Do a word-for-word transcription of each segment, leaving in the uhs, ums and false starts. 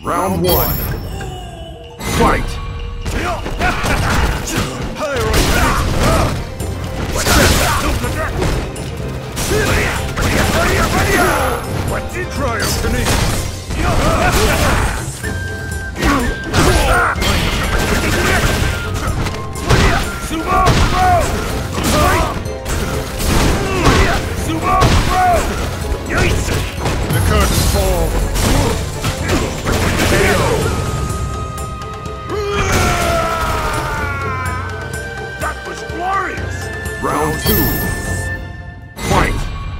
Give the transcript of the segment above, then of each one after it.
Round one. Fight! What did try underneath? Sumo Bro! Sumo Bro! The curtains fall. K O. That was glorious! Round two. Fight!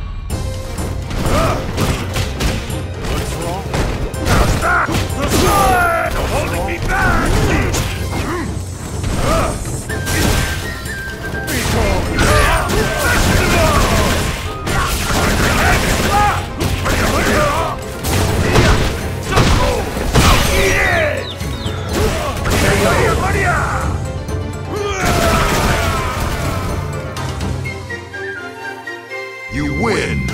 What's wrong? How's that? You're holding me back! Be calm! You win!